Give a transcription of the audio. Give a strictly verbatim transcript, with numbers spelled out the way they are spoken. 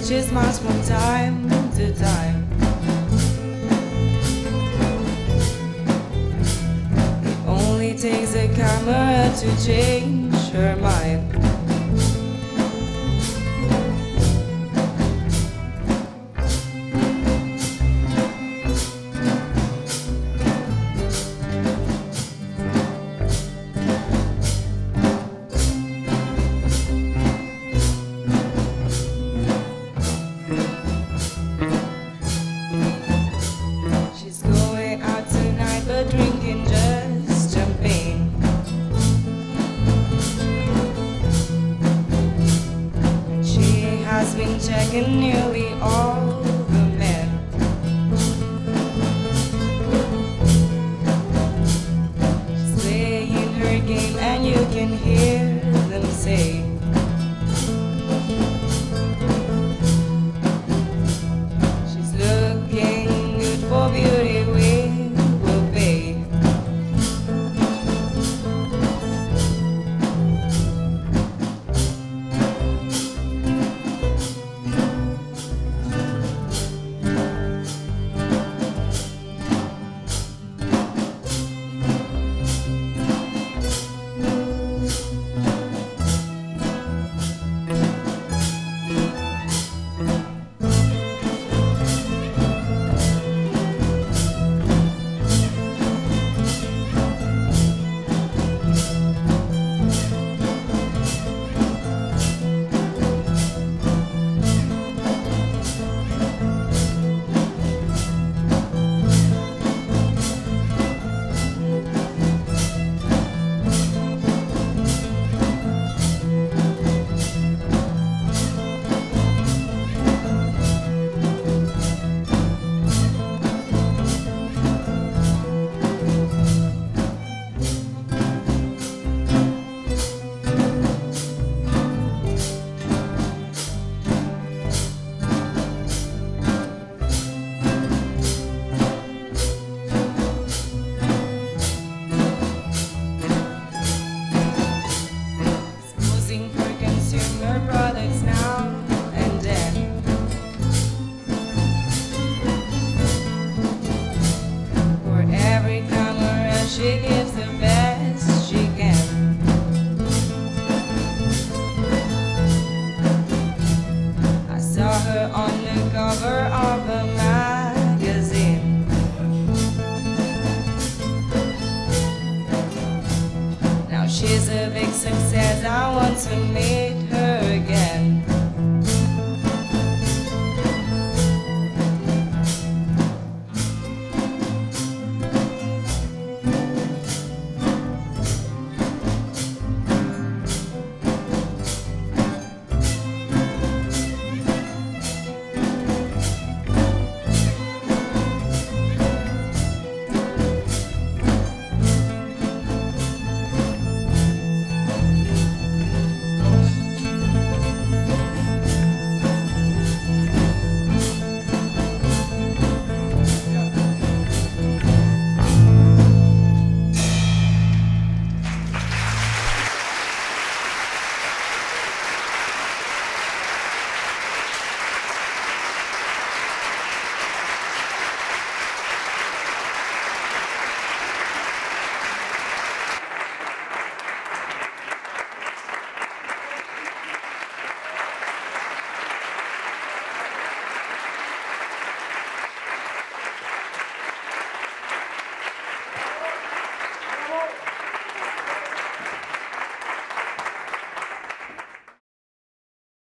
changes much from time to time. It only takes a camera to change her mind. Drinking just champagne. She has been checking nearly all the men. She's playing her game and you can hear them say, she's looking good for beauty. We products now and then. For every camera she gives the best she can. I saw her on the cover of a magazine. Now she's a big success, I want to meet